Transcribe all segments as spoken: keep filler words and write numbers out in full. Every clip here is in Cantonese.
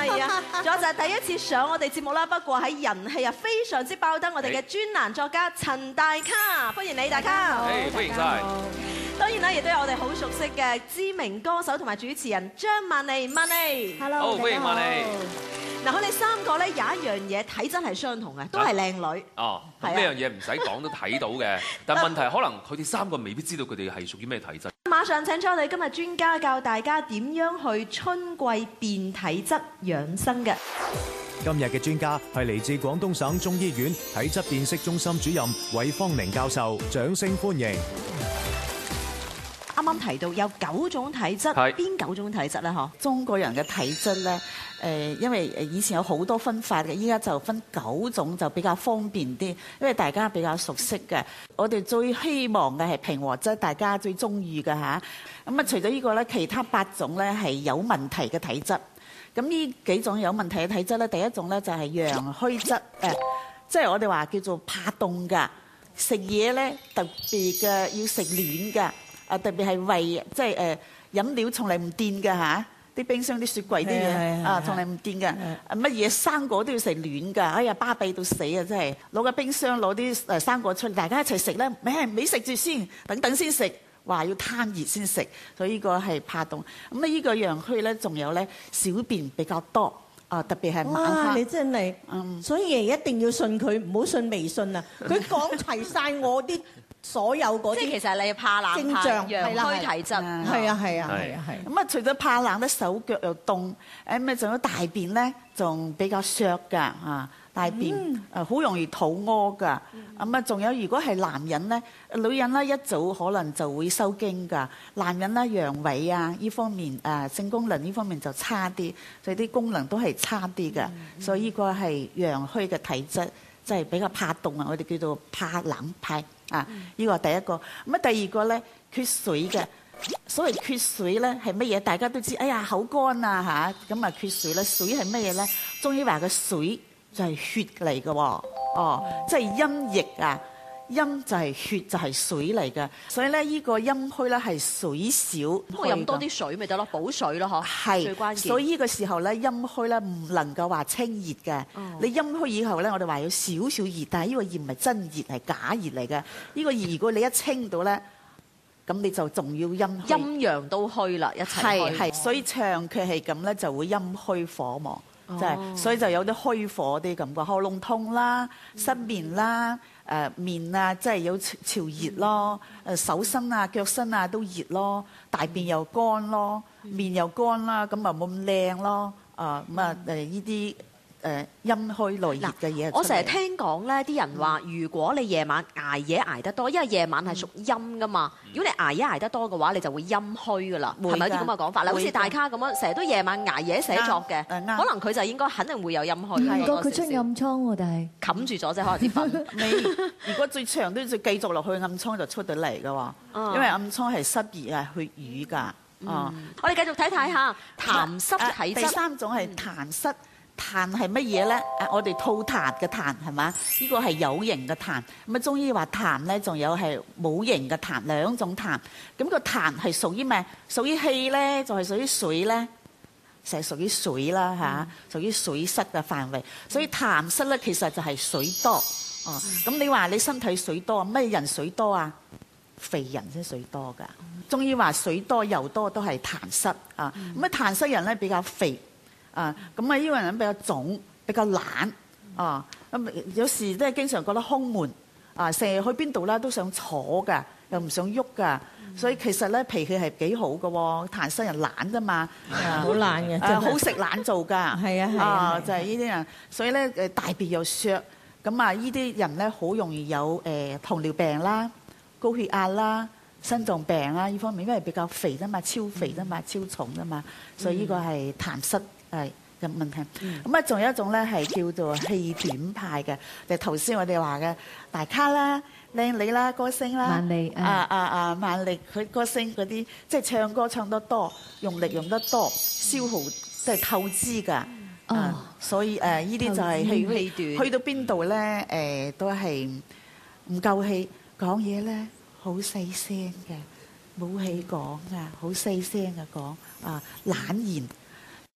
係啊，仲有就係第一次上我哋節目啦。不過喺人氣啊非常之爆燈，我哋嘅專欄作家陳大卡，歡迎你大卡。 誒，歡迎晒。 當然啦，亦都有我哋好熟悉嘅知名歌手同埋主持人張曼妮，曼妮。 Hello，好歡迎曼妮。 嗱，佢哋三個咧有一樣嘢體質係相同嘅，都係靚女。 哦，咁呢樣嘢唔使講都睇到嘅，但問題可能佢哋三個未必知道佢哋係屬於咩體質。 馬上請出我哋今日專家教大家點樣去春季變體質養生嘅。 今日嘅專家係嚟自廣東省中醫院體質辨識中心主任韋芳寧教授，掌聲歡迎。 啱啱提到有九種體質，邊九種體質咧？嗬， 中國人嘅體質咧，誒，因為以前有好多分法嘅，依家就分九種就比較方便啲，因為大家比較熟悉嘅。我哋最希望嘅係平和質，大家最中意嘅嚇。咁啊，除咗呢個咧，其他八種咧係有問題嘅體質。咁呢幾種有問題嘅體質咧，第一種咧就係陽虛質，誒，即係我哋話叫做怕凍㗎，食嘢咧特別嘅要食暖㗎。啊，特別係胃，即係誒飲料從嚟唔掂㗎嚇，啲冰箱啲雪櫃啲嘢啊，從嚟唔掂㗎。乜嘢生果都要食暖㗎，哎呀巴閉到死啊！真係攞個冰箱攞啲誒生果出嚟，大家一齊食咧，咪咪食住先，等等先食，話要攤熱先食，所以呢個係怕凍。咁啊，呢個陽虛咧，仲有咧小便比較多啊，特別係晚黑。 你真係，嗯，所以一定要信佢，唔好信微信啊！佢講齊晒我啲。所有嗰啲即係其實你怕冷怕陽虛體質， 係啊係啊係啊係。 咁啊，除咗怕冷咧，手腳又凍，誒咩仲有大便咧，仲比較削㗎啊！大便誒好容易肚屙㗎。咁啊，仲有如果係男人咧，女人咧一早可能就會收經㗎，男人咧陽痿啊呢方面誒性功能呢方面就差啲，所以啲功能都係差啲㗎。所以呢個係陽虛嘅體質，即係比較怕凍啊！我哋叫做怕冷派。啊！呢個係第一個，咁啊第二個咧缺水嘅，所謂缺水咧係乜嘢？大家都知，哎呀口乾啊嚇，咁啊缺水咧，水係乜嘢咧？中醫話嘅水就係血嚟嘅喎，哦，即係陰液啊，陰就係血就係水嚟嘅，所以咧呢個陰虛咧係水少， 咁我飲多啲水咪得咯，補水咯嗬，係最關鍵。 所以呢個時候咧陰虛咧唔能夠話清熱嘅，哦、你陰虛以後咧我哋話有少少熱，但係呢個熱唔係真熱，係假熱嚟嘅。呢、呢個熱如果你一清到咧，咁你就仲要陰虛， 陰陽都虛啦，一齊虛。 係係，所以長期係咁咧就會陰虛火旺，即係、哦、所以就有啲虛火啲感覺，喉嚨痛啦、失眠啦。誒、呃、面啊，即係有潮熱咯；誒手身啊、腳身啊都熱咯；大便又乾咯，面又乾啦，咁啊冇咁靚咯。啊咁啊誒呢啲誒陰虛內熱嘅嘢。 我成日聽講咧，啲人話如果你夜晚捱夜捱得多，因為夜晚係屬陰噶嘛。如果你捱夜捱得多嘅話，你就會陰虛噶啦，係咪有啲咁嘅講法咧？好似大卡咁樣，成日都夜晚捱夜寫作嘅，可能佢就應該肯定會有陰虛。 唔覺佢出暗瘡喎，但係冚住咗啫，可能啲粉。 你如果最長都要繼續落去，暗瘡就出到嚟噶喎，因為暗瘡係濕熱啊、血瘀㗎。哦， 我哋繼續睇睇下痰濕體質。 第三種係痰濕。痰係乜嘢咧？誒，我哋吐痰嘅痰係嘛？呢個係有形嘅痰。咁啊，中醫話痰咧，仲有係冇形嘅痰，兩種痰。咁個痰係屬於咩？屬於氣咧，就係屬於水咧，成係屬於水啦嚇，屬於水濕嘅範圍。所以痰濕咧，其實就係水多。哦，咁你話你身體水多，咩人水多啊？肥人先水多㗎。中醫話水多油多都係痰濕啊。咁啊，痰濕人咧比較肥。啊，咁啊，呢個人比較腫，比較懶，啊，咁有時都係經常覺得胸悶，啊，成日去邊度啦都想坐㗎，又唔想喐㗎，所以其實咧脾氣係幾好嘅喎，痰濕人懶啫嘛， 好懶嘅， 誒好食懶做㗎， 係啊係啊， 就係呢啲人，所以咧誒大便又削，咁啊呢啲人咧好容易有誒糖尿病啦、高血壓啦、心臟病啦呢方面，因為比較肥啫嘛，超肥啫嘛，超重啫嘛，所以呢個係痰濕。係嘅問題，咁啊仲有一種咧係叫做氣短派嘅，就頭先我哋話嘅大卡啦、靚女啦、歌星啦， 曼妮啊啊啊曼妮佢歌星嗰啲，即係唱歌唱得多，用力用得多，消耗即係透支㗎。哦，所以誒呢啲就係氣氣短，去到邊度咧誒都係唔夠氣，講嘢咧好細聲嘅，冇氣講㗎，好細聲嘅講啊懶言。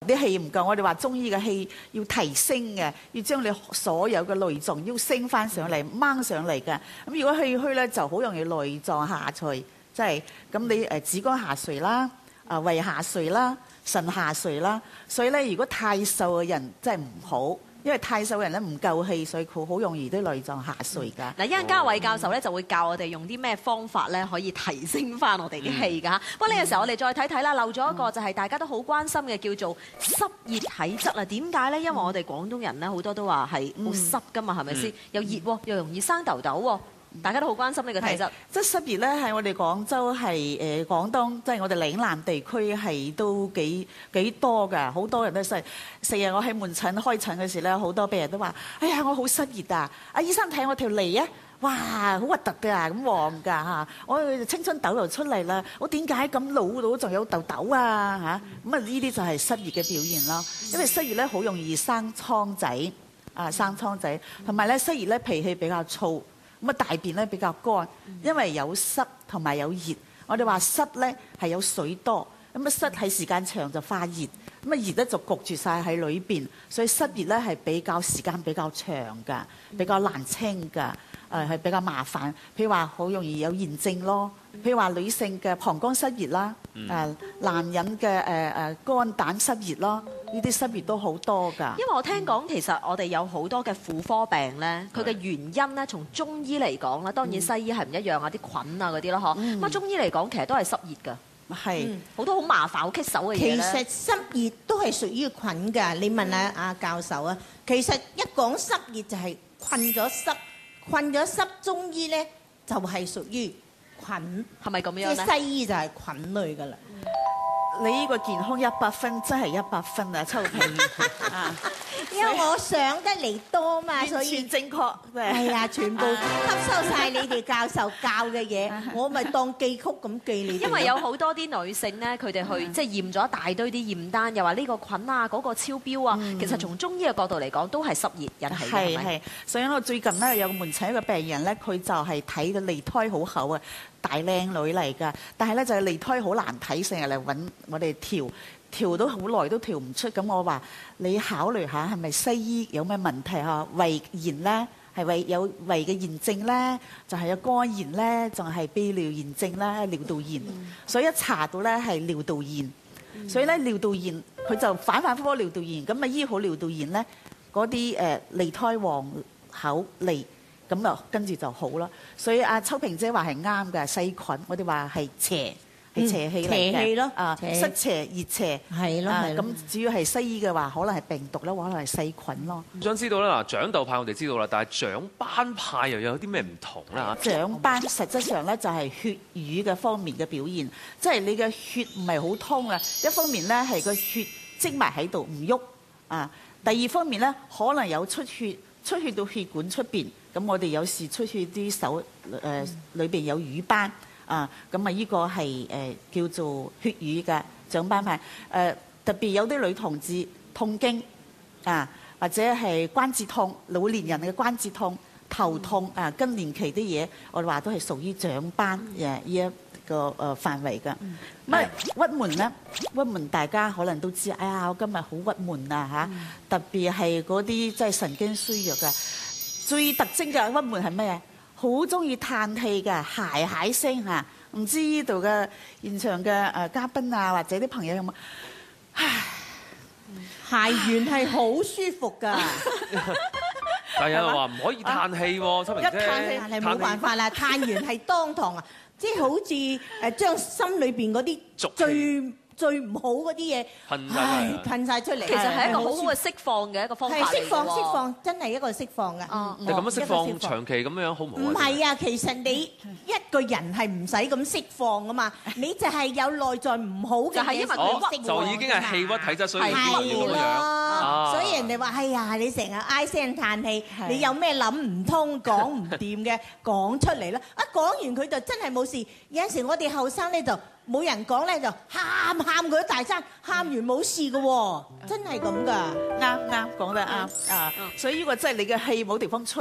啲氣唔夠，我哋話中醫嘅氣要提升嘅，要將你所有嘅內臟要升翻上嚟，掹上嚟嘅。咁如果氣虛咧，就好容易內臟下垂，即係咁你誒子宮下垂啦，啊胃下垂啦，腎下垂啦。所以咧，如果太瘦嘅人真係唔好。因為太瘦嘅人咧唔夠氣，所以佢好容易啲內臟下垂㗎。 嗱，一陣嘉偉教授咧就會教我哋用啲咩方法咧可以提升翻我哋嘅氣㗎。不過呢個時候我哋再睇睇啦，漏咗一個就係大家都好關心嘅叫做濕熱體質啊。點解咧？因為我哋廣東人咧好多都話係好濕㗎嘛，係咪先？又熱喎，又容易生痘痘喎。大家都好關心呢個體質。 即係濕熱咧，喺我哋廣州係誒廣東，即係我哋嶺南地區係都幾幾多㗎，好多人都係。成日我喺門診開診嘅時咧，好多病人都話：哎呀，我好濕熱啊！阿醫生睇我條脷啊，哇，好核突㗎，咁黃㗎嚇！我青春痘又出嚟啦，我點解咁老到仲有痘痘啊嚇？咁啊，呢啲就係濕熱嘅表現咯。因為濕熱咧好容易生瘡仔，啊生瘡仔，同埋咧濕熱咧脾氣比較燥。咁啊大便咧比較乾，因為有濕同埋有熱。我哋話濕咧係有水多，咁啊濕喺時間長就化熱，咁啊熱咧就焗住晒喺裏邊，所以濕熱咧係比較時間比較長㗎，比較難清㗎，誒係比較麻煩。譬如話好容易有炎症咯，譬如話女性嘅膀胱濕熱啦，誒男人嘅誒誒肝膽濕熱咯。呢啲濕熱都好多㗎。 因為我聽講其實我哋有好多嘅婦科病咧，佢嘅原因咧，從中醫嚟講啦，當然西醫係唔一樣啊，啲菌啊嗰啲咯，嗬。咁啊中醫嚟講其實都係濕熱㗎， 係好多好麻煩、好棘手嘅嘢其咧。 實濕熱都係屬於菌㗎。你問下阿教授啊，其實一講濕熱就係困咗濕，困咗濕，中醫咧就係屬於菌， 係咪咁樣咧？ 即係西醫就係菌類㗎啦。 你呢個健康一百分真係一百分啊，秋萍啊！ 因為我上得嚟多嘛，所以完全正確。 係啊，全部吸收晒你哋教授教嘅嘢，我咪當記曲咁記你哋。 因為有好多啲女性咧，佢哋去即係驗咗一大堆啲驗單，又話呢個菌啊、嗰個超標啊，其實從中醫嘅角度嚟講，都係濕熱引起嘅，係咪？ 係係，所以我最近咧有個門診一個病人咧，佢就係睇到脷苔好厚啊，大靚女嚟㗎，但係咧就係脷苔好難睇，成日嚟揾我哋調。調到好耐都調唔出，咁我話你考慮下係咪西醫有咩問題嚇？胃炎咧，係胃有胃嘅炎症咧，就係有肝炎咧，仲係泌尿炎症啦，尿道炎。嗯、所以一查到咧係尿道炎，嗯、所以咧尿道炎佢就反反覆覆尿道炎，咁啊醫好尿道炎咧，嗰啲誒脷苔黃口脷，咁啊跟住就好啦。所以阿秋萍姐話係啱嘅，細菌我哋話係邪。係邪氣嚟嘅， 邪氣咯， 啊，濕邪、熱邪， 係咯，係咯。 咁主要係西醫嘅話，可能係病毒啦，可能係細菌咯。 想知道咧嗱，長痘派我哋知道啦，但係長斑派又有啲咩唔同咧嚇？ 長斑實質上咧就係血瘀嘅方面嘅表現，即係你嘅血唔係好通啊。一方面咧係個血積埋喺度唔喐啊，第二方面咧可能有出血，出血到血管出邊。咁我哋有時出血啲手誒裏邊有瘀斑。啊，咁啊呢個係誒、呃、叫做血瘀嘅長斑派，誒、呃、特別有啲女同志痛經啊，或者係關節痛，老年人嘅關節痛、頭痛啊，更年期啲嘢，我哋話都係屬於長斑嘅呢一個誒範圍嘅。咁啊鬱悶咧，鬱悶大家可能都知，哎呀我今日好鬱悶啊嚇，嗯、特別係嗰啲即係神經衰弱嘅，最特徵嘅鬱悶係咩啊？好中意嘆氣嘅，鞋鞋聲嚇，唔知呢度嘅現場嘅誒嘉賓啊，或者啲朋友有冇？唉， 鞋完係好舒服㗎， 但係有人話唔可以嘆氣喎，秋萍姐。 一嘆氣係冇辦法啦，嘆完係當堂啊，即係好似誒將心裏邊嗰啲最最唔好嗰啲嘢噴晒噴晒出嚟， 其實係一個好好嘅釋放嘅一個方法嚟嘅喎。 係釋放釋放，真係一個釋放㗎。 你咁樣釋放長期咁樣好唔好？ 唔係啊，其實你一個人係唔使咁釋放㗎嘛，你就係有內在唔好嘅嘢釋放， 就已經係氣鬱體質，所以要咁樣。 係咯，所以人哋話：哎呀，你成日唉聲嘆氣，你有咩諗唔通、講唔掂嘅，講出嚟啦！一講完佢就真係冇事。有陣時我哋後生咧就冇人講咧，就喊喊佢一大餐，喊完冇事嘅喎，真係咁㗎。 啱啱講得啱啊！所以呢個真係你嘅氣冇地方出，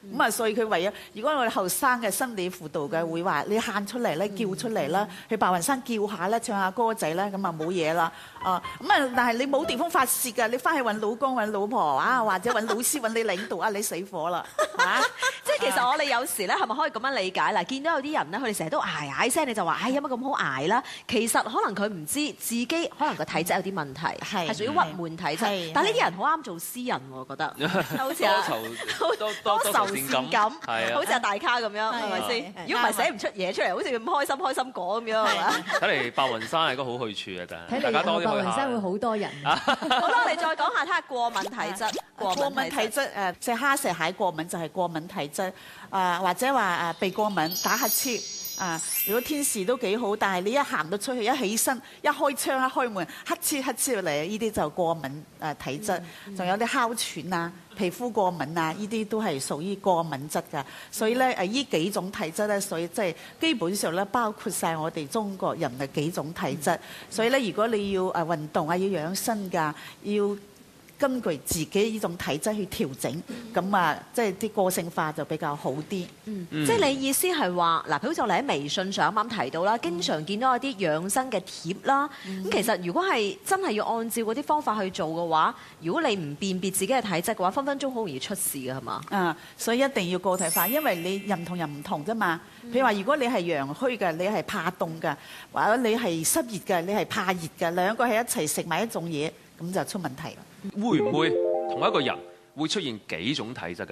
咁啊，所以佢唯有如果我哋後生嘅心理輔導嘅會話你喊出嚟咧，叫出嚟啦，去白雲山叫下咧，唱下歌仔咧，咁啊冇嘢啦。啊咁啊，但係你冇地方發泄㗎，你翻去揾老公揾老婆啊，或者揾老師揾你領導啊，你死火啦嚇！ 即係其實我哋有時咧係咪可以咁樣理解啦？見到有啲人咧，佢哋成日都嗌嗌聲，你就話：唉，有乜咁好捱啦？其實可能佢唔知自己可能個體質有啲問題，係屬於鬱悶體質。但係呢啲人好啱做詩人喎，我覺得好似啊， 多多多愁善感， 好似阿大卡咁樣，係咪先？如果唔係寫唔出嘢出嚟，好似咁開心開心果咁樣係嘛？ 睇嚟白雲山係個好去處啊！真係，大家多啲去下。 白雲山會好多人。 好啦，我哋再講下睇下過敏體質。 過敏體質誒，隻蝦石蟹過敏就係過敏體質。啊，或者話誒鼻過敏、打乞嗤啊，如果天時都幾好，但係你一行到出去，一起身、一開窗、一開門，乞嗤乞嗤嚟，呢啲就過敏誒體質。仲有啲哮喘啊、皮膚過敏啊，呢啲都係屬於過敏質㗎。所以咧誒，呢幾種體質咧，所以即係基本上咧，包括晒我哋中國人嘅幾種體質。所以咧，如果你要誒運動啊，要養生㗎，要根據自己呢種體質去調整，咁啊，即係啲個性化就比較好啲。 嗯，即係你意思係話，嗱，譬如好似我哋喺微信上啱啱提到啦，經常見到一啲養生嘅貼啦。咁、嗯、其實如果係真係要按照嗰啲方法去做嘅話，如果你唔辨別自己嘅體質嘅話，分分鐘好容易出事㗎，係嘛？ 啊，所以一定要個體化，因為你人同人唔同啫嘛。譬如話，如果你係陽虛嘅，你係怕凍嘅，或者你係濕熱嘅，你係怕熱嘅，兩個喺一齊食埋一種嘢，咁就出問題啦。 會唔會同一個人會出現幾種體質嘅？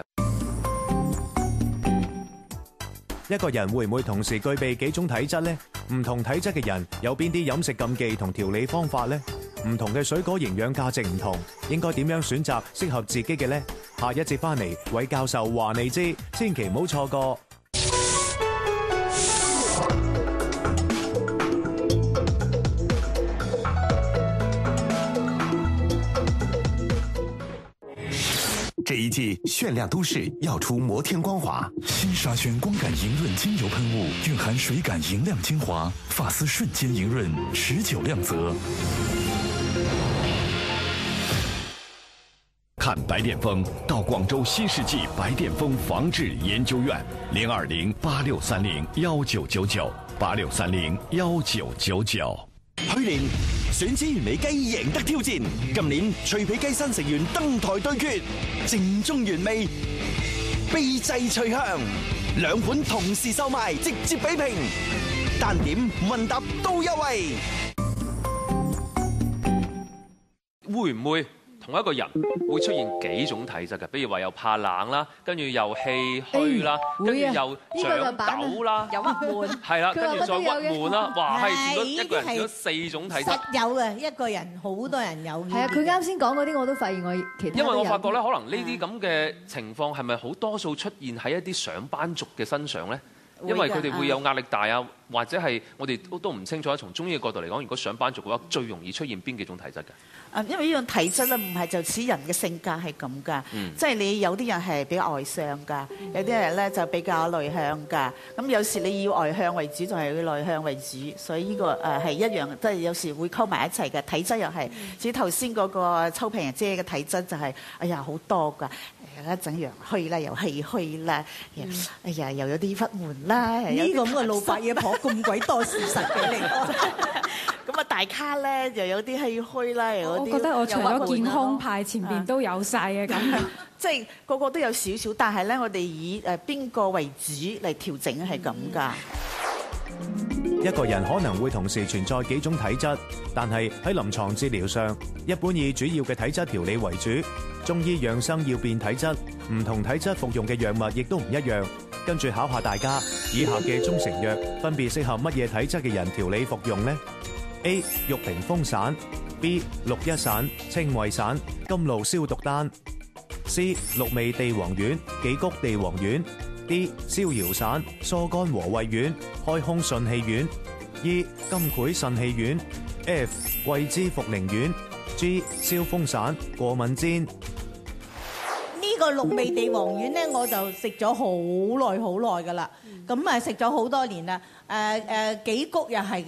一個人會唔會同時具備幾種體質呢？唔同體質嘅人有邊啲飲食禁忌同調理方法呢？唔同嘅水果營養價值唔同，應該點樣選擇適合自己嘅呢？下一節翻嚟，韋教授話你知，千祈唔好錯過。 这一季炫亮都市要出摩天光华，新沙宣光感莹润精油喷雾，蕴含水感莹亮精华，发丝瞬间莹润，持久亮泽。看白癜风，到广州新世纪白癜风防治研究院，零二零八六三零幺九九九八六三零幺九九九。 去年選址原味雞贏得挑戰，今年脆皮雞新成員登台對決，正宗原味，秘製脆香，兩款同時售賣，直接比拼，單點問答都優惠。 會唔會同一個人會出現幾種體質嘅？比如話又怕冷啦，跟住又氣虛啦，跟住又長痘啦， 有鬱悶， 係啦，跟住再鬱悶啦，哇！係見到一個人見到四種體質， 實有嘅一個人，好多人有。 係啊，佢啱先講嗰啲我都發現我其他。 因為我發覺咧，可能呢啲咁嘅情況係咪好多數出現喺一啲上班族嘅身上咧？因為佢哋會有壓力大啊，或者係我哋都都唔清楚。從中醫嘅角度嚟講，如果上班族嘅話，最容易出現邊幾種體質嘅？啊， 因為呢種體質咧，唔係就似人嘅性格係咁㗎， 嗯、 即係你有啲人係比較外向㗎，有啲人咧就比較內向㗎。咁有時你以外向為主，就係要內向為主，所以呢個誒係一樣，即係有時會溝埋一齊嘅體質又係。至於頭先嗰個秋萍姐嘅體質就係、是，哎呀好多㗎。一陣陽虛啦，又氣虛啦，哎呀又有啲鬱悶啦， 呢個咁嘅老伯爺婆咁鬼多事實嘅你。 咁啊大卡咧又有啲氣虛啦，又有啲。 我覺得我除咗健康派前邊都有晒嘅咁， 即係個個都有少少，但係咧我哋以誒邊個為主嚟調整係咁㗎。 一個人可能會同時存在幾種體質，但係喺臨床治療上，一般以主要嘅體質調理為主。中醫養生要辨體質，唔同體質服用嘅藥物亦都唔一樣。跟住考下大家，以下嘅中成藥分別適合乜嘢體質嘅人調理服用呢？ A. 玉屏風散 B. 六一散、清胃散、甘露消毒丹 C. 六味地黃丸、杞菊地黃丸 D. 逍遙散、疏肝和胃丸、開胸順氣丸 E. 金喹腎氣丸 F. 桂枝茯苓丸 G. 消風散、過敏煎。 呢個六味地黃丸咧，我就食咗好耐好耐㗎啦。咁啊食咗好多年啦。誒誒杞菊又係嘅。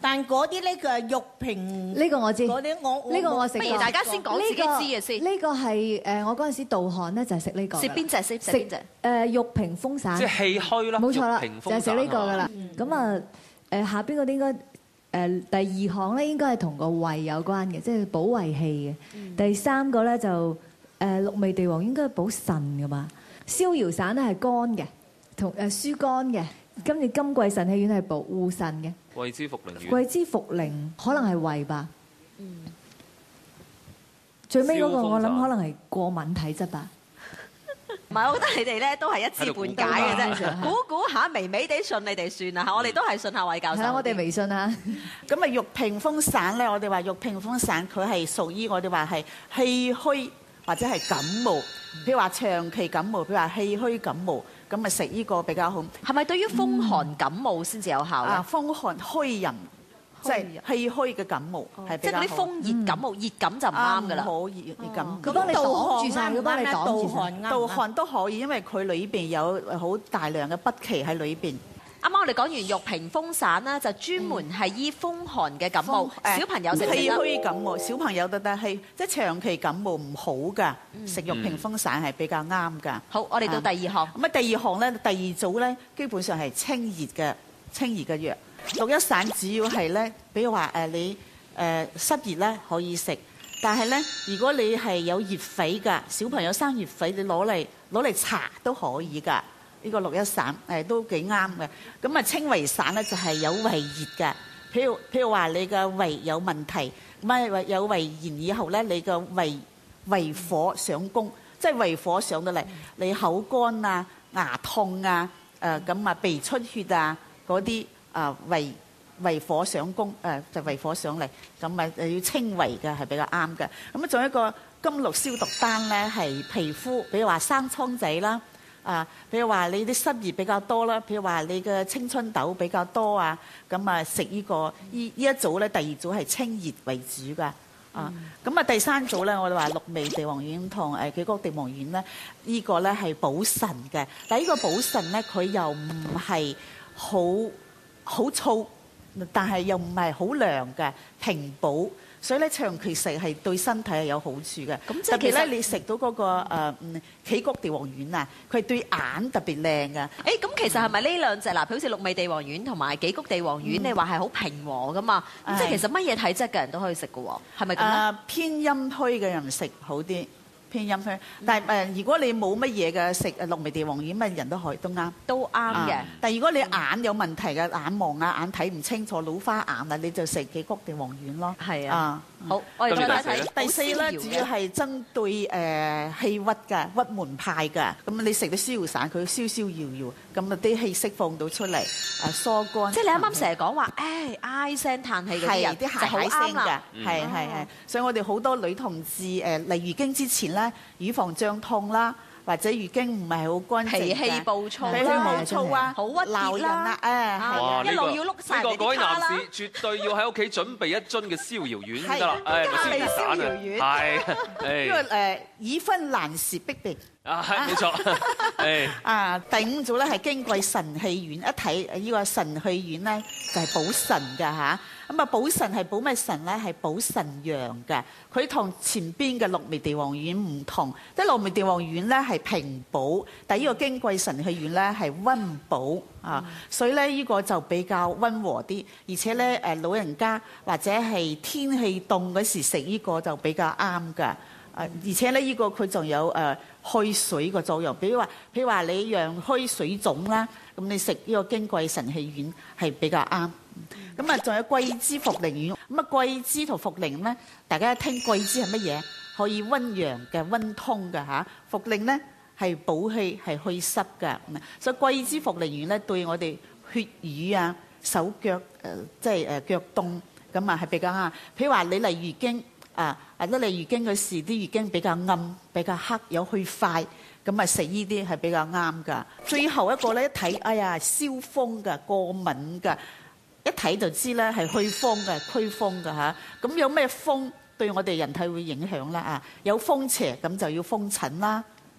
但嗰啲咧佢係玉萍呢個我知， 嗰啲我呢個我食過。 不如大家先講自己知嘅先。 呢個係誒我嗰陣時導航咧就係食呢個。 食邊隻先？食邊隻？ 誒玉屏風散。 即係氣虛啦。 冇錯啦， 玉屏風就係食呢個㗎啦。咁啊誒下邊嗰啲應該誒第二項咧應該係同個胃有關嘅，即係補胃氣嘅。第三個咧就誒六味地黃應該係補腎㗎嘛。逍遙散咧係肝嘅，同誒疏肝嘅。跟住金匱腎氣丸係補護腎嘅。 桂枝茯苓丸。 桂枝茯苓可能係胃吧。嗯。最尾嗰個我諗可能係過敏體質吧。 唔係，我覺得你哋咧都係一知半解嘅啫，估估下微微地信你哋算啦嚇，我哋都係信下韋教授。 係啦，我哋微信啊。 咁啊，玉屏風散咧，我哋話玉屏風散佢係屬於我哋話係氣虛或者係感冒，譬如話長期感冒，譬如話氣虛感冒。咁咪食呢個比較好。係咪對於風寒感冒先至有效咧？ 啊，風寒虛人，即係氣虛嘅感冒係比較好。 即係嗰啲風熱感冒，熱感就唔啱㗎啦。 唔可以熱感。 佢幫你擋住曬，佢幫你擋住曬。盜汗都可以，因為佢裏邊有好大量嘅北芪喺裏邊。啱啱我哋講完玉屏風散啦，就專門係醫風寒嘅感冒，小朋友食唔食得？ 氣虛感冒，小朋友都得，係即係長期感冒唔好㗎，食玉屏風散係比較啱㗎。 好，我哋到第二項。 咁啊，第二項咧，第二組咧，基本上係清熱嘅清熱嘅藥。六一散主要係咧，比如話誒你誒濕熱咧可以食，但係咧如果你係有熱痱㗎，小朋友生熱痱，你攞嚟攞嚟搽都可以㗎。呢個六一散誒都幾啱嘅，咁啊清胃散咧就係有胃熱嘅，譬如譬如話你嘅胃有問題，咁啊有胃炎以後咧，你嘅胃胃火上攻，即係胃火上到嚟，你口乾啊、牙痛啊、誒咁啊鼻出血啊嗰啲啊胃胃火上攻誒就胃火上嚟，咁啊要清胃嘅係比較啱嘅。咁啊仲有一個金綠消毒丹咧係皮膚，比如話生瘡仔啦。啊，譬如話你啲濕熱比較多啦，譬如話你嘅青春痘比較多啊，咁啊食呢個呢呢一組咧，第二組係清熱為主㗎，啊，咁啊第三組咧，我哋話六味地黃丸同誒杞菊地黃丸咧，呢個咧係補腎嘅，但係呢個補腎咧，佢又唔係好好燥，但係又唔係好涼嘅，平補。所以咧長期食係對身體係有好處嘅。咁即係其實咧，你食到嗰個誒嗯杞菊地黃丸啊，佢係對眼特別靚㗎。 誒咁其實係咪呢兩隻嗱？譬如好似六味地黃丸同埋杞菊地黃丸，你話係好平和㗎嘛？咁即係其實乜嘢體質嘅人都可以食㗎喎，係咪咁咧？ 誒偏陰虛嘅人食好啲。偏陰虛，但係誒，如果你冇乜嘢嘅食誒六味地黃丸，乜人都可以都啱， 都啱嘅。 但係如果你眼有問題嘅，眼盲啊、眼睇唔清楚、老花眼啊，你就食杞菊地黃丸咯。 係啊，好，我哋再睇睇第四咧，主要係針對誒氣鬱嘅鬱悶派嘅。咁你食啲逍遙散，佢逍逍遙遙，咁啊啲氣釋放到出嚟，誒疏肝。 即係你啱啱成日講話，誒唉聲嘆氣嗰啲人， 啲鞋鞋聲㗎，係係係。所以我哋好多女同志誒嚟月經之前咧，乳房脹痛啦，或者月經唔係好乾淨， 脾氣暴躁脾氣暴躁啊， 好鬱結啦， 誒， 一路要碌晒呢個各位男啲卡啦。 士絕對要喺屋企準備一樽嘅逍遙丸先得啦，誒咪逍遙散啊，係， 因為誒已婚男士必備。 啊，係冇錯，誒啊第五組咧係矜貴腎氣丸，一睇呢個腎氣丸咧就係補腎㗎嚇。咁啊補腎係補咩腎咧？係補腎陽嘅。佢同前邊嘅六味地黃丸唔同，即係六味地黃丸咧係平補，但係呢個矜貴腎氣丸咧係溫補啊。所以咧呢個就比較溫和啲，而且咧誒老人家或者係天氣凍嗰時食呢個就比較啱㗎。誒而且咧呢個佢仲有誒去水個作用，比如話譬如話你陽虛水腫啦，咁你食呢個矜貴腎氣丸係比較啱。咁啊，仲有桂枝茯苓丸。咁啊，桂枝同茯苓咧，大家一聽桂枝係乜嘢？可以溫陽嘅、溫通嘅嚇。茯苓咧係補氣、係去濕嘅。所以桂枝茯苓丸咧對我哋血瘀啊、手腳誒即係誒腳凍咁啊係比較啱。譬如話你嚟月經啊，或者你月經嗰時啲月經比較暗、比較黑、有血塊，咁啊食呢啲係比較啱㗎。最後一個咧一睇，哎呀燒風㗎、過敏㗎。一睇就知咧係祛風嘅、驅風嘅嚇。咁有咩風對我哋人體會影響啦？啊，有風邪咁就要風疹啦，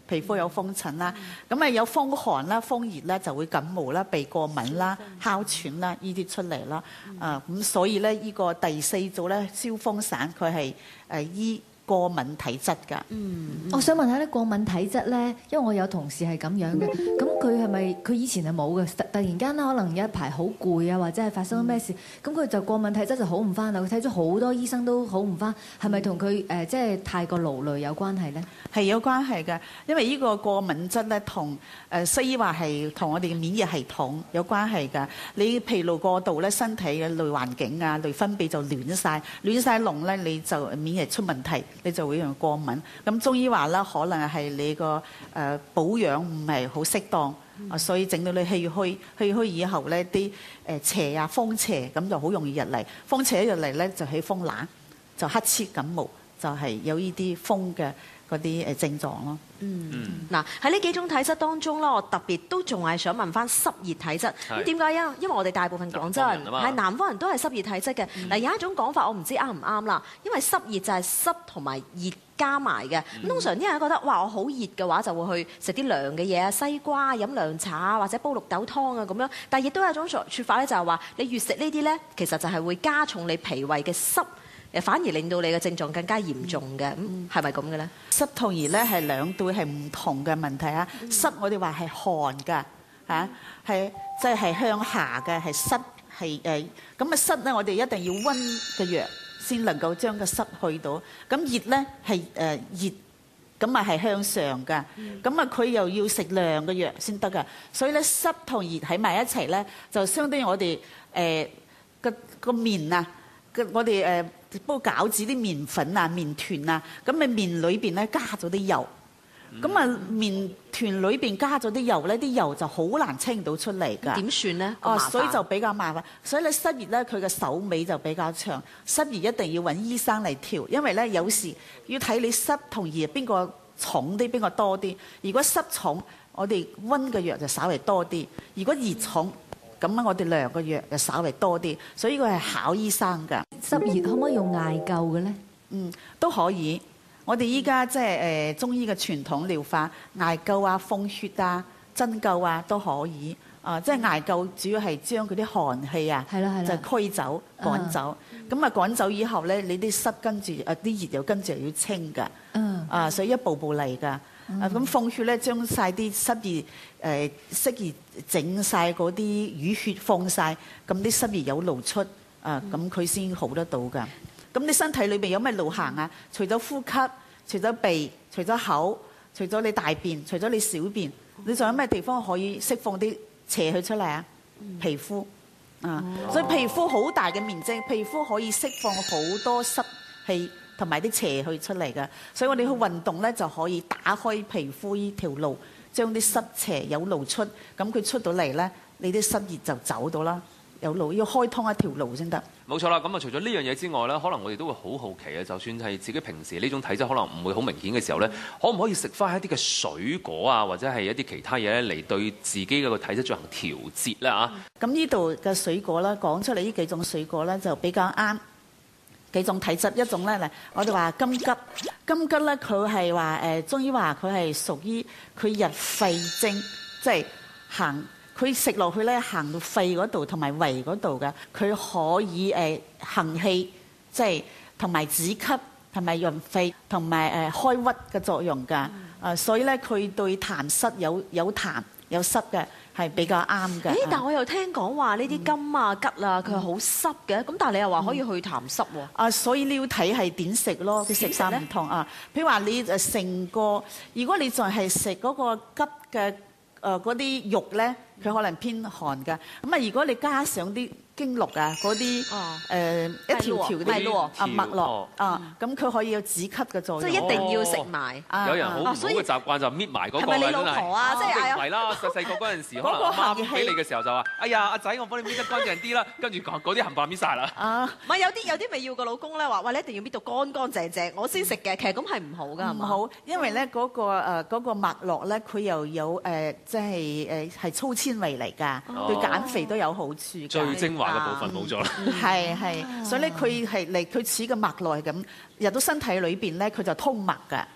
皮膚有風疹啦。咁啊有風寒啦、風熱啦，就會感冒啦、鼻過敏啦、哮喘啦呢啲出嚟啦。啊咁所以咧，呢個第四組咧，消風散佢係誒醫過敏體質㗎。 嗯，我想問下咧，過敏體質咧，因為我有同事係咁樣嘅，咁佢係咪佢以前係冇嘅？突突然間咧，可能有一排好攰啊，或者係發生咗咩事，咁佢就過敏體質就好唔翻啦。佢睇咗好多醫生都好唔翻，係咪同佢誒即係太過勞累有關係咧？ 係有關係嘅，因為呢個過敏質咧，同誒西醫話係同我哋嘅免疫系統有關係㗎。你疲勞過度咧，身體嘅內環境啊、內分泌就亂晒，亂晒龍咧，你就免疫出問題，你就會用過敏。咁中醫話啦，可能係你個誒保養唔係好適當，啊，所以整到你氣虛，氣虛以後咧啲誒邪啊、風邪咁就好容易入嚟，風邪一入嚟咧就起風冷，就黑切感冒，就係有呢啲風嘅嗰啲誒症狀咯。 嗯，嗱喺呢幾種體質當中咧，我特別都仲係想問翻濕熱體質。咁點解啊？因為我哋大部分廣州人係南方人都係濕熱體質嘅。嗱、嗯、有一種講法，我唔知啱唔啱啦。因為濕熱就係濕同埋熱加埋嘅。咁、嗯、通常啲人覺得哇，我好熱嘅話，就會去食啲涼嘅嘢啊，西瓜、飲涼茶啊，或者煲綠豆湯啊咁樣。但係亦都有一種説法咧，就係話你越食呢啲咧，其實就係會加重你脾胃嘅濕。誒反而令到你嘅症狀更加嚴重嘅，咁係咪咁嘅咧？濕同熱咧係兩對係唔同嘅問題啊！濕我哋話係寒㗎嚇，係即係係向下嘅，係濕係誒咁啊濕咧，我哋一定要温嘅藥先能夠將個濕去到。咁熱咧係誒熱，咁啊係向上㗎，咁啊佢又要食涼嘅藥先得㗎。所以咧濕同熱喺埋一齊咧，就相當於我哋誒個個麵啊，我哋誒。煲餃子啲麵粉啊、麵團啊，咁咪麵裏邊咧加咗啲油，咁啊、嗯、麵團裏邊加咗啲油咧，啲油就好難清到出嚟㗎。點算咧？哦，所以就比較麻煩。所以咧濕熱咧，佢嘅手尾就比較長。濕熱一定要揾醫生嚟調，因為咧有時要睇你濕同熱邊個重啲，邊個多啲。如果濕重，我哋温嘅藥就稍微多啲；如果熱重，咁我哋涼嘅藥就稍微多啲，所以呢個係考醫生㗎。濕熱可唔可以用艾灸嘅咧？嗯，都可以。我哋依家即係誒中醫嘅傳統療法，艾灸啊、風血啊、針灸啊都可以。啊，即係艾灸主要係將嗰啲寒氣啊，就驅走、趕走。咁啊趕走以後咧，你啲濕跟住啊啲熱又跟住又要清㗎。嗯。啊，所以一步步嚟㗎。啊，咁風血咧，將晒啲濕熱誒適宜整晒嗰啲淤血放晒，咁啲濕熱有露出，啊，咁佢先好得到㗎。咁你身體裏邊有咩路行啊？除咗呼吸，除咗鼻，除咗口，除咗你大便，除咗你小便，你仲有咩地方可以釋放啲邪氣出嚟啊？皮膚啊，所以皮膚好大嘅面積，皮膚可以釋放好多濕氣。同埋啲邪氣出嚟㗎，所以我哋去運動咧就可以打開皮膚呢條路，將啲濕邪有路出，咁佢出到嚟咧，你啲濕熱就走到啦，有路要開通一條路先得。 冇錯啦，咁啊除咗呢樣嘢之外咧，可能我哋都會好好奇啊，就算係自己平時呢種體質可能唔會好明顯嘅時候咧，可唔可以食翻一啲嘅水果啊，或者係一啲其他嘢咧嚟對自己嘅個體質進行調節咧啊？ 咁呢度嘅水果啦，講出嚟呢幾種水果咧就比較啱。幾種體質，一種咧嚟，我哋話金桔，金桔咧佢係話誒，中醫話佢係屬於佢入肺經，即係行佢食落去咧行到肺嗰度同埋胃嗰度嘅，佢可以誒行氣，即係同埋止咳，同埋潤肺，同埋誒開鬱嘅作用㗎。啊，所以咧佢對痰濕有有痰有濕嘅。係比較啱嘅。誒，但我又聽講話呢啲金啊、桔啊，佢係好濕嘅。咁但係你又話可以去痰濕喎。啊，所以你要睇係點食咯，佢食晒唔同啊。譬如話你誒成個，如果你仲係食嗰個桔嘅誒嗰啲肉咧，佢可能偏寒㗎。咁啊，如果你加上啲經絡啊，嗰啲誒一條條嗰啲啊脈絡啊，咁佢可以有止咳嘅作用。即係一定要食埋。 有人好唔好嘅習慣就搣埋嗰個啦，真係。係咪你老婆啊？即係唔係啦，細細個嗰陣時，可能阿媽俾你嘅時候就話：哎呀，阿仔，我幫你搣得乾淨啲啦。跟住嗰啲冚唪唥搣晒啦。啊，唔係有啲有啲咪要個老公咧話：喂，你一定要搣到乾乾淨淨，我先食嘅。其實咁係唔好㗎，係嘛？唔好，因為咧嗰個誒嗰個脈絡咧，佢又有誒即係誒係粗纖維嚟㗎，對減肥都有好處㗎。最精華嘅部分冇咗啦。係係，所以咧佢係嚟佢似個脈絡係咁入到身體裏邊咧，佢就通脈㗎。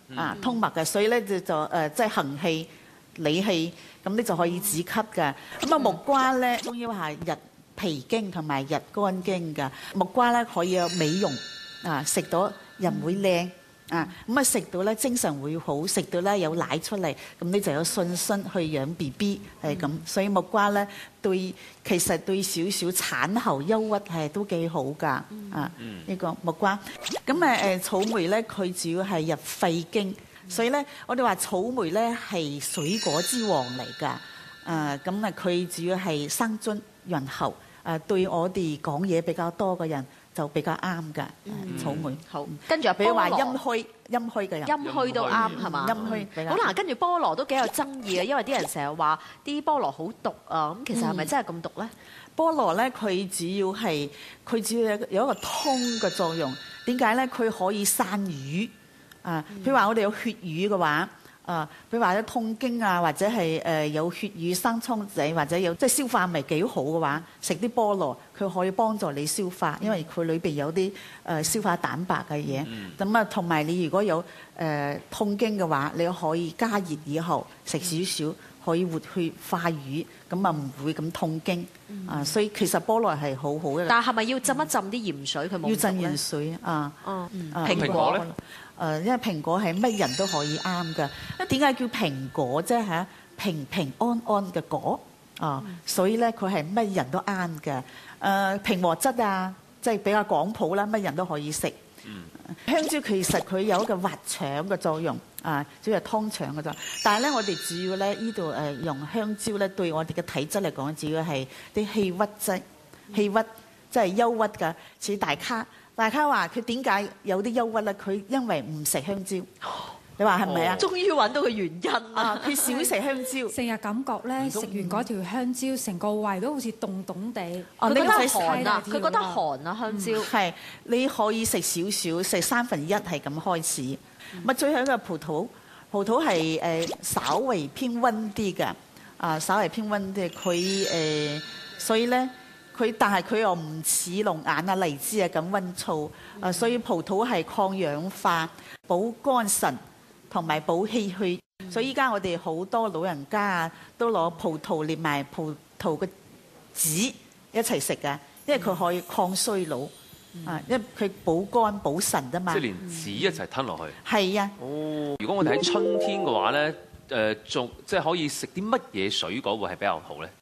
啊，通脈嘅，所以咧就就誒即係行氣、理氣，咁你就可以止咳嘅。咁啊木瓜咧，中醫係日脾經同埋日肝經嘅，木瓜咧可以有美容啊，食到人會靚。啊，咁啊食到咧精神會好，食到咧有奶出嚟，咁你就有信心去養 B B 係咁，所以木瓜咧對其實對少少產後憂鬱係都幾好㗎，啊呢個木瓜，咁啊誒草莓咧佢主要係入肺經，所以咧我哋話草莓咧係水果之王嚟㗎，啊咁啊佢主要係生津潤喉，啊對我哋講嘢比較多嘅人。就比較啱㗎，草莓。 好，跟住比如話陰虛，陰虛嘅人。 陰虛都啱係嘛？ 陰虛比較。 好嗱，跟住菠蘿都幾有爭議嘅，因為啲人成日話啲菠蘿好毒啊，咁其實係咪真係咁毒咧？ 菠蘿咧，佢主要係佢主要有一個通嘅作用。點解咧？佢可以散瘀啊。譬如話我哋有血瘀嘅話。啊，譬如話有痛經啊，或者係誒有血瘀生瘡仔，或者有即係消化唔係幾好嘅話，食啲菠蘿佢可以幫助你消化，因為佢裏邊有啲誒消化蛋白嘅嘢。咁啊，同埋你如果有誒痛經嘅話，你可以加熱以後食少少，可以活血化瘀，咁啊唔會咁痛經。啊，所以其實菠蘿係好好嘅。 但係係咪要浸一浸啲鹽水？佢冇要浸鹽水啊。 哦， 蘋果咧？ 誒，因為蘋果係乜人都可以啱嘅。咁點解叫蘋果啫嚇？平平安安嘅果啊，所以咧佢係乜人都啱嘅。誒，平和質啊，即係比較廣譜啦，乜人都可以食。香蕉其實佢有一個滑腸嘅作用啊，主要係湯腸嘅作用。但係咧，我哋主要咧呢度誒用香蕉咧，對我哋嘅體質嚟講，主要係啲氣鬱質、氣鬱即係憂鬱嘅，似大卡。大家話佢點解有啲憂鬱咧？佢因為唔食香蕉，你話係咪啊？ 終於揾到個原因啊！佢少食香蕉， 成日感覺咧食完嗰條香蕉，成個胃都好似凍凍地。 佢覺得寒啊！佢覺得寒啊！香蕉係你可以食少少，食三分一係咁開始。咁啊，最後一個葡萄，葡萄係誒稍微偏溫啲嘅，啊稍微偏溫啲。佢誒所以咧。佢但係佢又唔似龍眼啊、荔枝啊咁溫燥，啊所以葡萄係抗氧化、補肝腎同埋補氣血，所以依家我哋好多老人家啊都攞葡萄連埋葡萄嘅籽一齊食㗎，因為佢可以抗衰老，啊因為佢補肝補腎啊嘛。 即係連籽一齊吞落去。 係啊。 哦，如果我哋喺春天嘅話咧，誒仲即係可以食啲乜嘢水果會係比較好咧？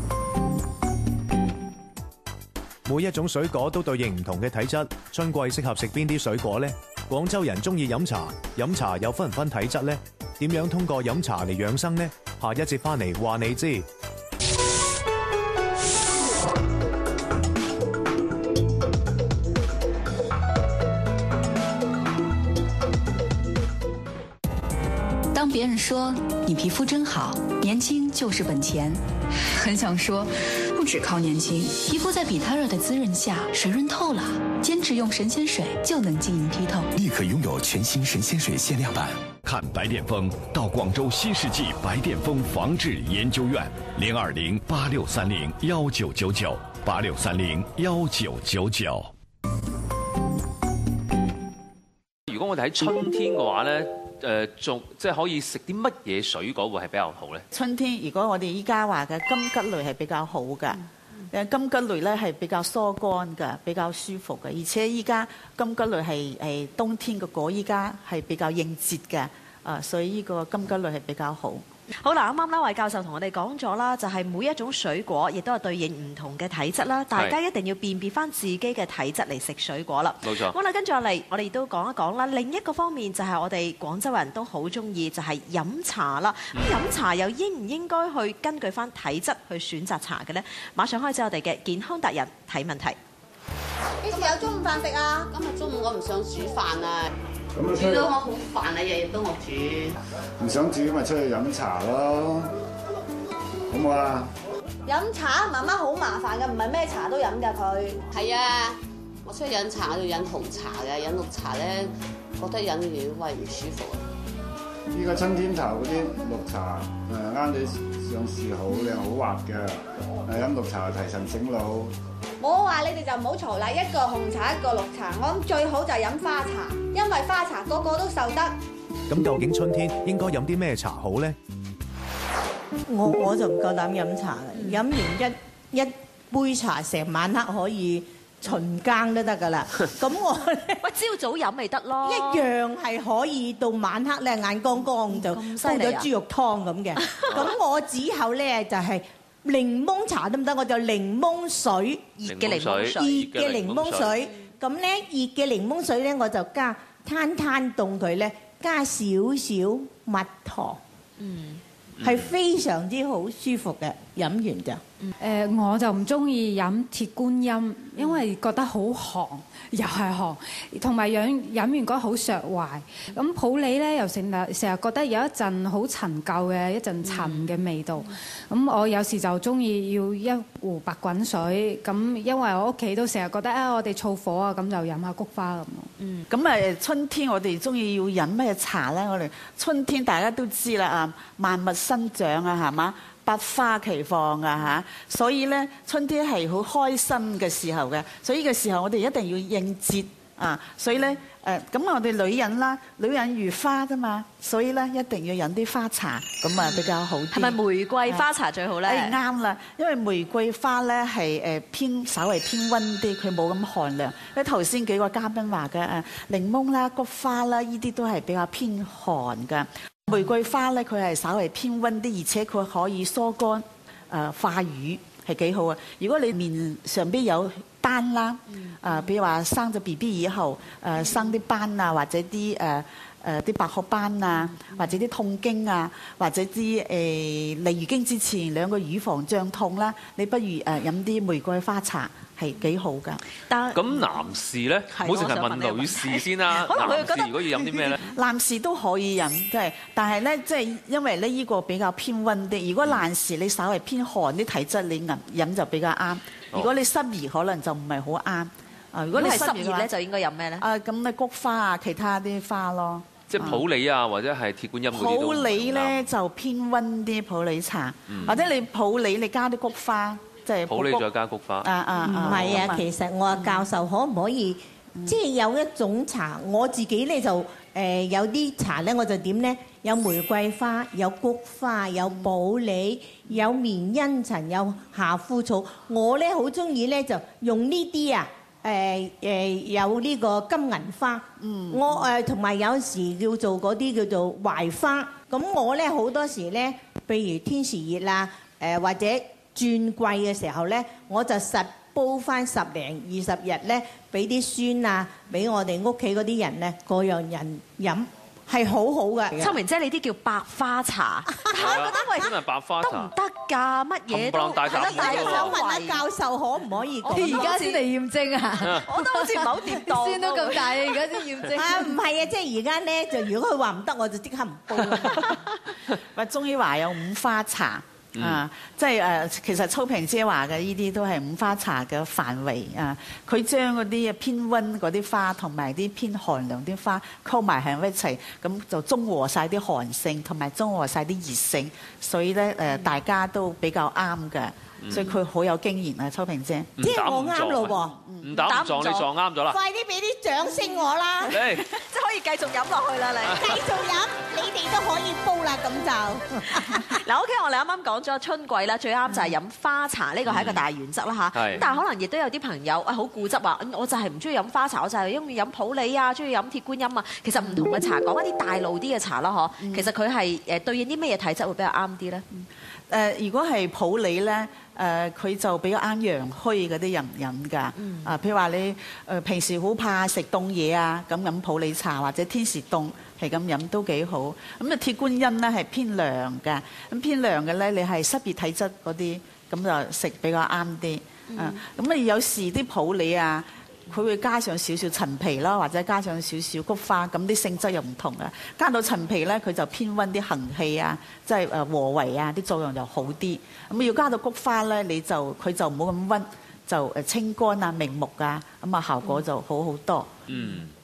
每一種水果都對應唔同嘅體質，春季適合食邊啲水果呢？廣州人中意飲茶，飲茶又分唔分體質呢？點樣通過飲茶嚟養生呢？下一節翻嚟話你知。 當別人說你皮膚真好，年輕就是本錢，很想說。不只靠年輕，皮膚在比他熱的滋潤下水潤透了。堅持用神仙水就能晶瑩剔透， 立刻擁有全新神仙水限量版。看白癜風到廣州新世紀白癜風防治研究院，零二零八六三零幺九九九八六三零幺九九九。 如果我哋喺春天嘅話咧，誒仲即係可以食啲乜嘢水果會係比較好咧？ 春天如果我哋依家話嘅金桔類係比較好嘅，誒金桔類咧係比較疏肝嘅，比較舒服嘅，而且依家金桔類係誒冬天嘅果，依家係比較應節嘅，啊，所以呢個金桔類係比較好。 好啦，啱啱啦，韋教授同我哋講咗啦，就係每一種水果亦都係對應唔同嘅體質啦，大家一定要辨別翻自己嘅體質嚟食水果啦。 冇錯。 好啦，跟住落嚟，我哋亦都講一講啦。另一個方面就係我哋廣州人都好中意，就係飲茶啦。咁飲茶又應唔應該去根據翻體質去選擇茶嘅呢？馬上開始我哋嘅健康達人睇問題。 幾時有中午飯食啊？今日中午我唔想煮飯啊！煮到我好煩啊！日日都我煮。 唔想煮咪出去飲茶咯，好唔好啊？ 飲茶媽媽好麻煩㗎，唔係咩茶都飲㗎佢。係啊，我出去飲茶我要飲紅茶嘅，飲綠茶咧覺得飲完胃唔舒服啊。 依家春天頭嗰啲綠茶誒啱你上市好靚好滑嘅，誒飲綠茶提神醒腦。 我話你哋就唔好嘈啦，一個紅茶一個綠茶，我諗最好就係飲花茶，因為花茶個個都受得， 咁究竟春天應該飲啲咩茶好呢？ 我我就唔夠膽飲茶嘅，飲完一一杯茶成晚黑可以巡更都得㗎啦。咁我咧， 喂，朝早飲咪得咯， 一樣係可以到晚黑咧眼光光就煲咗豬肉湯咁嘅。咁我之後咧就係檸檬茶得唔得？我就檸檬水， 熱嘅檸檬水， 熱嘅檸檬水。咁咧熱嘅檸檬水咧我就加攤攤凍佢咧，加少少蜜糖。嗯。係非常之好舒服嘅，飲完就。 誒，我就唔中意飲鐵觀音，因為覺得好寒，又係寒，同埋飲飲完覺得好削壞。咁普洱咧又成日成日覺得有一陣好陳舊嘅一陣陳嘅味道。咁我有時就中意要一壺白滾水。咁因為我屋企都成日覺得啊，我哋燥火啊，咁就飲下菊花咁咯。 嗯，咁誒春天我哋中意要飲咩茶咧？我哋春天大家都知啦啊，萬物生長啊，係嘛？百花齊放啊嚇，所以咧春天係好開心嘅時候嘅，所以嘅時候我哋一定要應節啊，所以咧誒咁我哋女人啦，女人如花啫嘛，所以咧一定要飲啲花茶，咁啊比較好啲。 係咪玫瑰花茶最好咧？ 誒啱啦，因為玫瑰花咧係誒偏稍微偏溫啲，佢冇咁寒涼。因為頭先幾個嘉賓話嘅誒檸檬啦、菊花啦，呢啲都係比較偏寒㗎。玫瑰花咧，佢係稍微偏溫啲，而且佢可以疏肝誒、呃、化瘀，係幾好啊！如果你面上邊有斑啦，誒、呃，比如話生咗 B B 以後，誒、呃、生啲斑啊，或者啲誒誒啲白褐斑啊，或者啲痛經啊，或者啲誒嚟月經之前兩個乳房脹痛啦，你不如誒飲啲玫瑰花茶。係幾好㗎，但咁男士咧，唔好淨係問女士先啦。男士如果要飲啲咩咧？ 男士都可以飲，即係，但係咧，即係因為咧依個比較偏溫啲。如果男士你稍微偏寒啲體質，你飲飲就比較啱。如果你濕熱，可能就唔係好啱。啊，如果你濕熱咧，就應該飲咩咧？ 啊，咁你菊花啊，其他啲花咯。 即係普洱啊，或者係鐵觀音嗰啲都。 普洱咧就偏溫啲普洱茶，或者你普洱你加啲菊花。 普洱再加菊花。 啊啊，唔係啊，其實我話教授可唔可以，即係有一種茶，我自己咧就誒有啲茶咧，我就點咧？有玫瑰花，有菊花，有普洱，有綿茵陳，有夏枯草。我咧好中意咧就用呢啲啊，誒誒有呢個金銀花。嗯。我誒同埋有時叫做嗰啲叫做槐花。咁我咧好多時咧，譬如天時熱啦，誒或者。轉季嘅時候咧，我就實煲翻十零二十日咧，俾啲孫啊，俾我哋屋企嗰啲人咧，各樣人飲係好好嘅。 秋明姐，你啲叫百花茶，我覺得喂真係百花茶得唔得㗎？乜嘢都大膽但係想問下教授可唔可以講？ 你而家先嚟驗證啊！ 我都好似唔係好掂當。 孫都咁大啊，而家先驗證。 啊，唔係啊，即係而家咧，就如果佢話唔得，我就即刻唔煲。 喂，中醫話有五花茶。啊，即係誒，其實秋萍姐話嘅呢啲都係五花茶嘅範圍啊。佢將嗰啲偏溫嗰啲花同埋啲偏寒涼啲花溝埋喺一齊，咁就中和晒啲寒性同埋中和晒啲熱性，所以咧誒，大家都比較啱嘅。所以佢好有經驗啊，秋萍姐。 即係我啱咯喎， 唔打唔撞，你撞啱咗啦！ 快啲俾啲掌聲我啦！ 即係可以繼續飲落去啦，你。 繼續飲，你哋都可以煲啦，咁就。 嗱 ，OK， 我哋啱啱講咗春季啦，最啱就係飲花茶，呢個係一個大原則啦嚇。咁但係可能亦都有啲朋友啊，好固執話，我就係唔中意飲花茶，我就係因為飲普洱啊，中意飲鐵觀音啊。其實唔同嘅茶，講一啲大路啲嘅茶啦，嗬。其實佢係誒對應啲咩嘢體質會比較啱啲咧？ 誒，如果係普洱咧。誒佢、呃、就比較啱陽虛嗰啲人飲㗎，嗯、啊譬如話你誒、呃、平時好怕食凍嘢啊，咁飲普洱茶或者天時凍係咁飲都幾好。咁啊鐵觀音咧係偏涼嘅，咁偏涼嘅咧你係濕熱體質嗰啲，咁就食比較啱啲。嗯、啊咁啊有時啲普洱啊，佢會加上少少陳皮啦，或者加上少少菊花，咁啲性質又唔同啊。加到陳皮咧，佢就偏溫啲行氣啊，即係誒和胃啊，啲作用就好啲。咁要加到菊花咧，你就佢就冇咁溫，就誒清肝啊、明目啊，咁啊效果就好好多。 嗯。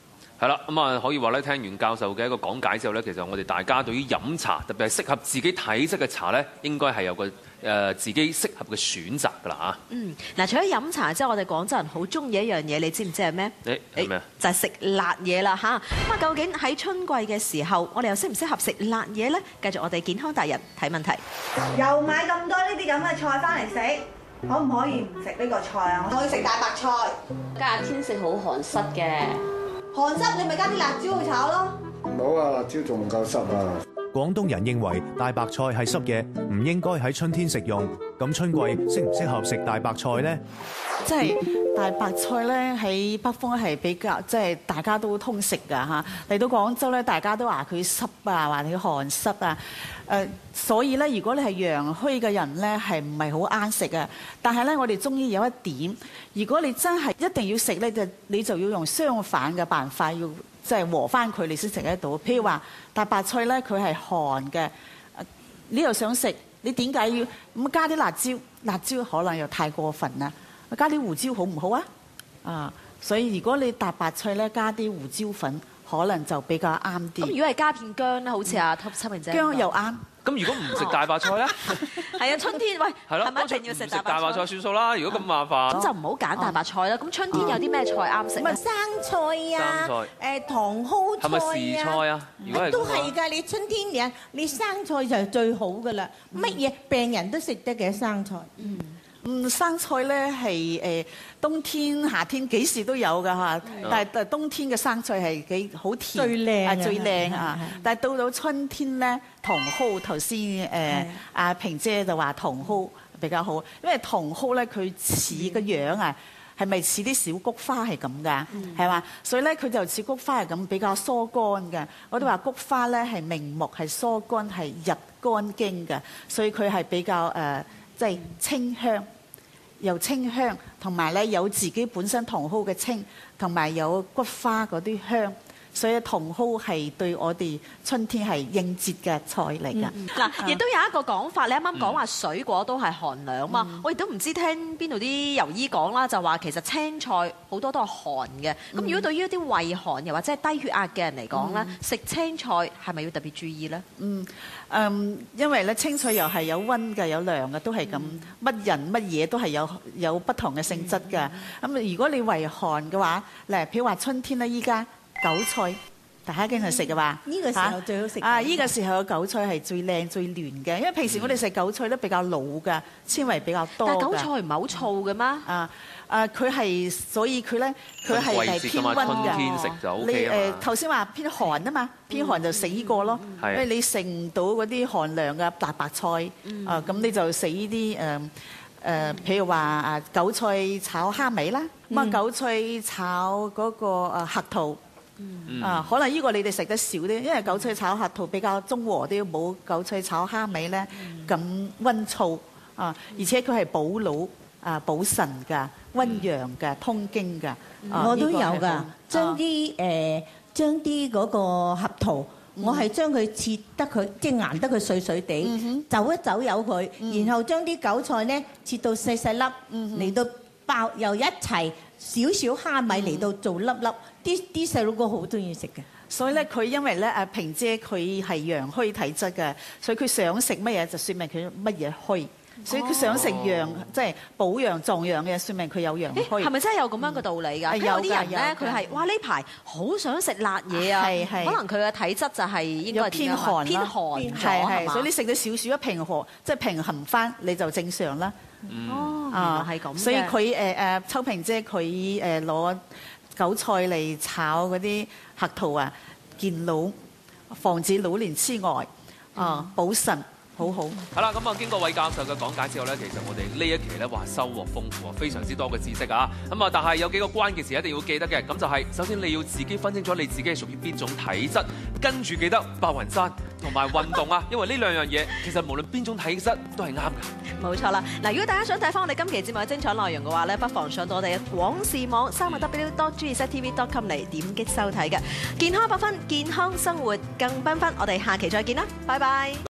係啦，咁啊可以話咧，聽完教授嘅一個講解之後咧，其實我哋大家對於飲茶，特別係適合自己體質嘅茶咧，應該係有個誒、呃、自己適合嘅選擇㗎啦嚇。 嗯，嗱，除咗飲茶之後，我哋廣州人好中意一樣嘢，你知唔知係咩？ 誒係咩？ 就係、是、食辣嘢啦嚇。咁啊，究竟喺春季嘅時候，我哋又適唔適合食辣嘢咧？繼續我哋健康達人睇問題。 又買咁多呢啲咁嘅菜翻嚟食，可唔可以唔食呢個菜啊？我可以食大白菜。 家下天色好寒濕嘅。 寒濕你咪加啲辣椒去炒咯。 唔好啊，辣椒仲唔夠濕啊！ 廣東人認為大白菜係濕嘅，唔應該喺春天食用。咁春季適唔適合食大白菜呢？ 即係大白菜咧喺北方係比較即係大家都通食㗎嚇。嚟到廣州咧，大家都話佢濕啊，話佢寒濕啊。誒，所以咧，如果你係陽虛嘅人咧，係唔係好啱食啊？但係咧，我哋中醫有一點，如果你真係一定要食咧，就你就要用相反嘅辦法，要即係和翻佢，你先食得到。譬如話大白菜咧，佢係寒嘅，你又想食，你點解要咁加啲辣椒？辣椒可能又太過分啦。加啲胡椒好唔好啊？啊，所以如果你大白菜咧加啲胡椒粉，可能就比較啱啲。 咁如果係加片薑咧，好似阿秋明姐， 薑又啱。 咁如果唔食大白菜咧？ 係啊，春天喂， 係咯， 係咪一定要食大大白菜算數啦。如果咁麻煩， 咁就唔好揀大白菜啦。咁春天有啲咩菜啱食？ 咪生菜啊，誒茼蒿菜啊， 係咪時菜啊？如果係都係㗎。你春天嘅你生菜就係最好㗎啦。乜嘢病人都食得嘅生菜。 嗯。嗯，生菜咧係誒冬天、夏天幾時都有㗎嚇，但係但係冬天嘅生菜係幾好甜， 最靚啊， 最靚啊！但係到到春天咧，茼蒿頭先誒阿萍姐就話茼蒿比較好，因為茼蒿咧佢似個樣啊，係咪似啲小菊花係咁㗎？係嘛？所以咧佢就似菊花係咁比較疏肝嘅。我哋話菊花咧係明目係疏肝係入肝經嘅，所以佢係比較誒。呃即係清香，又清香，同埋咧有自己本身茼蒿嘅清，同埋有菊花嗰啲香，所以茼蒿係對我哋春天係應節嘅菜嚟㗎。 嗱，亦都有一個講法，你啱啱講話水果都係寒涼嘛，嗯、我亦都唔知聽邊度啲遊醫講啦，就話其實青菜好多都係寒嘅。咁、嗯、如果對於一啲胃寒又或者係低血壓嘅人嚟講咧，食、嗯、青菜係咪要特別注意咧？ 嗯。嗯，因為咧青菜又係有溫嘅有涼嘅，都係咁乜人乜嘢都係有有不同嘅性質嘅。咁、嗯、如果你胃寒嘅話，嗱譬如話春天咧，依家韭菜大家經常食嘅話， 呢、嗯這個時候最好食啊！依、這個時候嘅韭菜係最靚最嫩嘅，因為平時我哋食韭菜都比較老㗎，纖維比較多。 但係韭菜唔係好燥嘅咩？ 啊啊！佢係所以佢咧，佢係係偏溫㗎。 春天食就 O K 啊嘛。你誒頭先話偏寒啊嘛，偏寒就死過咯。因為你食唔到嗰啲寒涼嘅大白菜，啊咁你就食呢啲誒誒，譬如話啊韭菜炒蝦尾啦，咁啊韭菜炒嗰個誒核桃。啊，可能呢個你哋食得少啲，因為韭菜炒核桃比較中和啲，冇韭菜炒蝦尾咧咁溫燥啊，而且佢係補腦啊、補腎㗎。溫陽嘅、通經嘅， 我都有㗎。將啲誒將啲嗰個核桃，我係將佢切得佢即係硬得佢碎碎地，走一走有佢，然後將啲韭菜咧切到細細粒，嚟到爆又一齊少少蝦米嚟到做粒粒，啲啲細路哥好中意食嘅。 所以咧，佢因為咧阿萍姐佢係陽虛體質嘅，所以佢想食乜嘢就説明佢乜嘢虛。所以佢想食陽，即係補陽壯陽嘅，説明佢有陽虛。 係咪真係有咁樣嘅道理㗎？有啲人咧，佢係哇呢排好想食辣嘢啊，可能佢嘅體質就係應該偏寒偏寒咗係嘛？ 所以你食到少少一平和，即係平衡翻，你就正常啦。 哦，原來係咁嘅。 所以佢誒誒秋萍姐佢誒攞韭菜嚟炒嗰啲核桃啊，健腦，防止老年痴呆，啊補腎。好好， 係啦，咁啊經過韋教授嘅講解之後咧，其實我哋呢一期咧話收穫豐富啊，非常之多嘅知識啊，咁啊，但係有幾個關鍵詞一定要記得嘅，咁就係首先你要自己分清楚你自己係屬於邊種體質，跟住記得白雲山同埋運動啊，因為呢兩樣嘢其實無論邊種體質都係啱嘅。 冇錯啦，嗱，如果大家想睇翻我哋今期節目嘅精彩內容嘅話咧，不妨上到我哋嘅廣視網三個 W dot G Z T V dot com 嚟點擊收睇嘅。健康一百分，健康生活更繽紛，我哋下期再見啦，拜拜。